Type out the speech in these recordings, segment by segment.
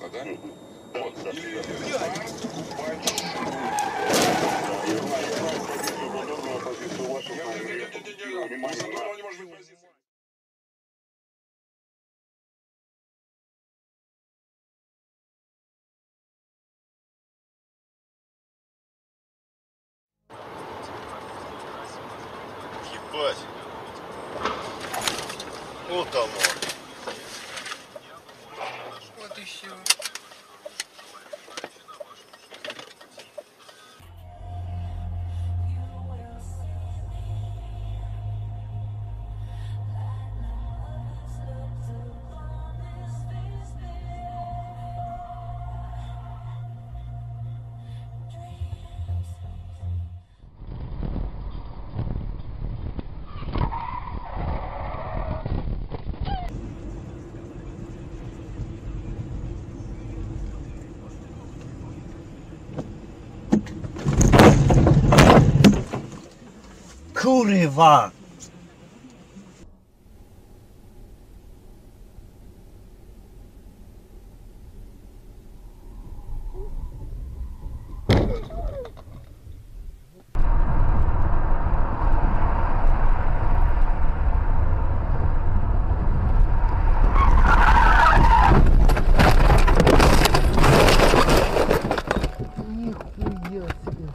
это, да? Вот. Или... Ебать. Вот оно. Вот и все. Kurwa! Нихуя себе!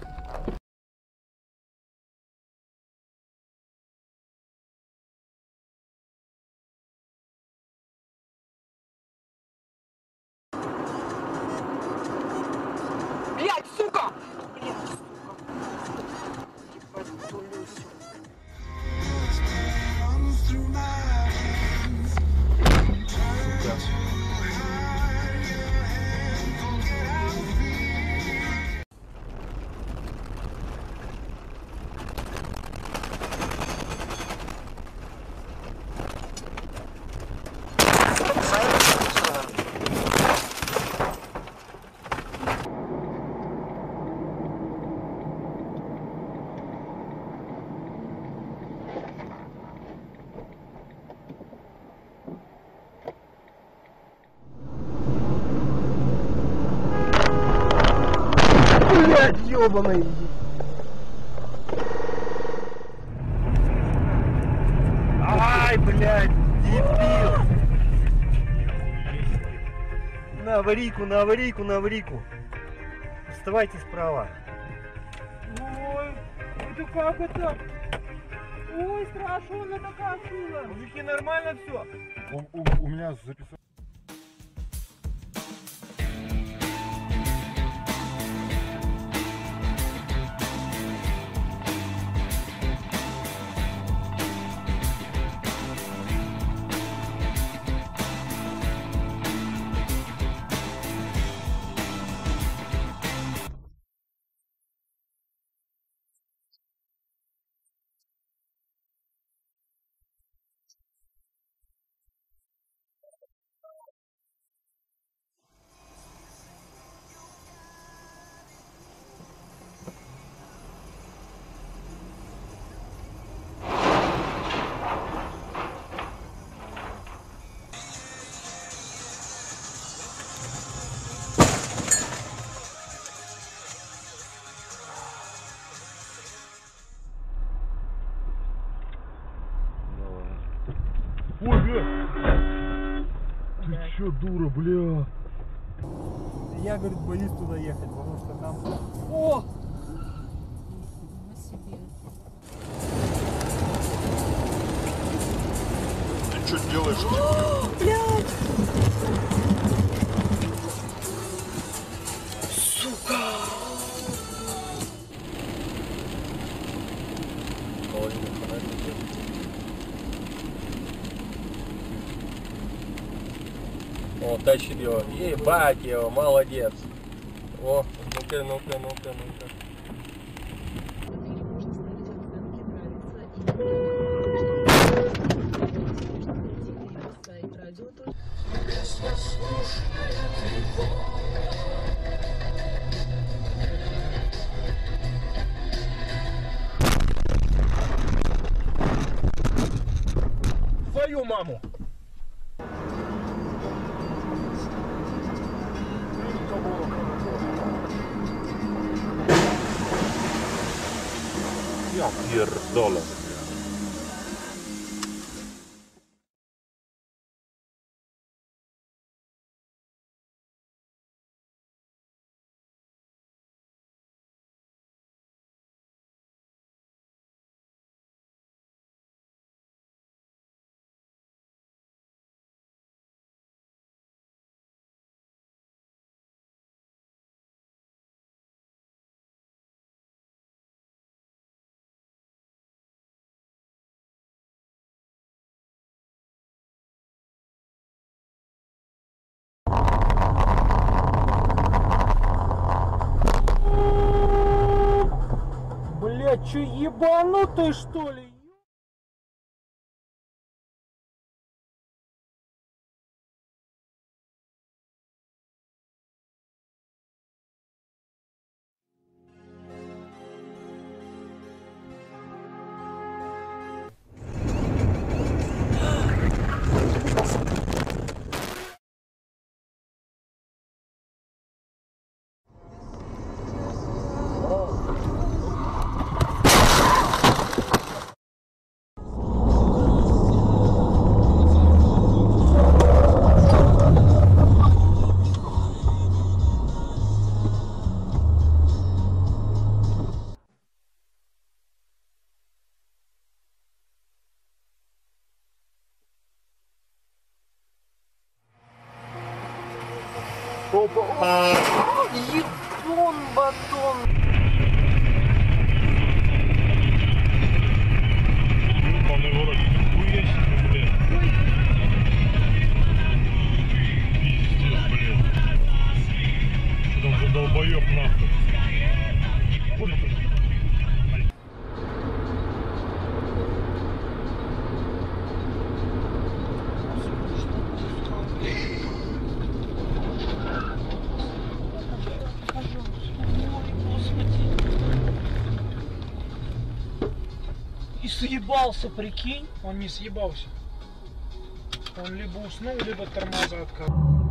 Блять, сука! Блять, сука! Ебать, тулюсь. Блять, ёбаный! Ай, блять, дебил! На аварийку, на аварийку, на аварийку! Вставайте справа! Ой, это как это? Ой, страшно, такая сила. Мужики, нормально все? У меня записал. Ой, бля! Ты чё, дура, бля? Я, говорит, боюсь туда ехать, потому что там... О! Ты чё делаешь? Блять! Сука! О, тащит его. Ебать его, молодец. О, ну-ка, ну-ка, ну-ка, ну-ка. Твою маму! pierdolę. Блядь, че ебанутый что ли? Ебон батон. Ебаный в рот, нихуя себе, блядь. Пиздец, блядь. Что там за долбоёб нахуй? Ой, блядь. И съебался, прикинь? Он не съебался. Он либо уснул, либо тормоза отказал.